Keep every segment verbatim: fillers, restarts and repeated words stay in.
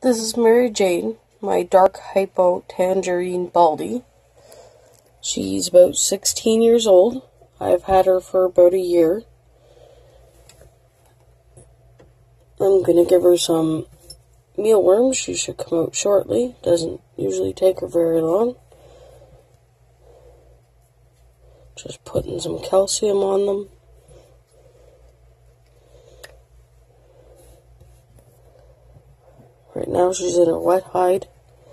This is Mary Jane, my dark hypo tangerine baldy. She's about sixteen years old. I've had her for about a year. I'm going to give her some mealworms. She should come out shortly. Doesn't usually take her very long. Just putting some calcium on them. Right now she's in her wet hide.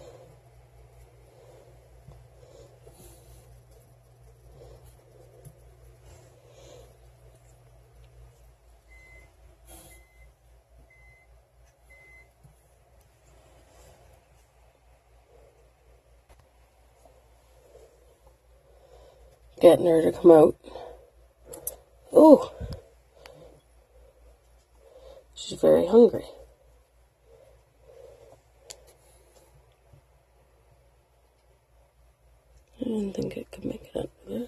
Getting her to come out. Oh, she's very hungry. I didn't think it could make it up there.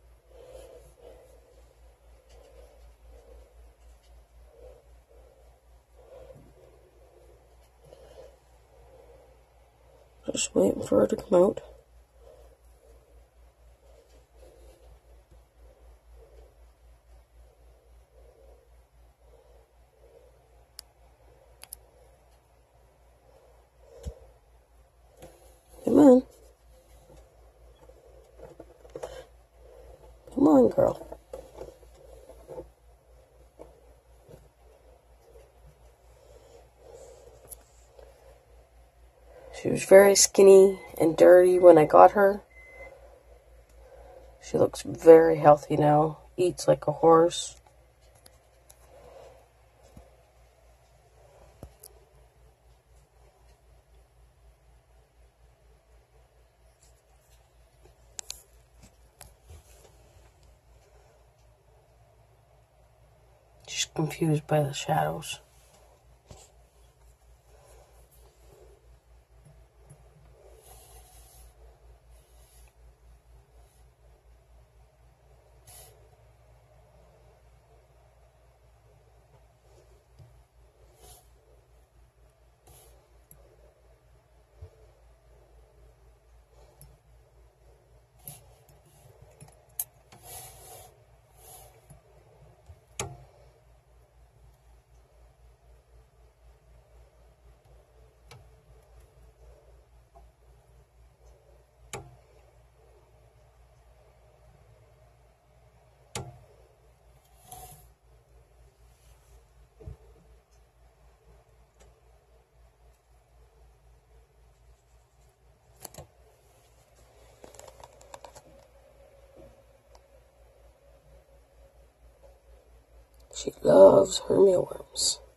Just waiting for her to come out. Come on. Come on, girl. She was very skinny and dirty when I got her. She looks very healthy now. Eats like a horse. She's confused by the shadows. She loves her mealworms.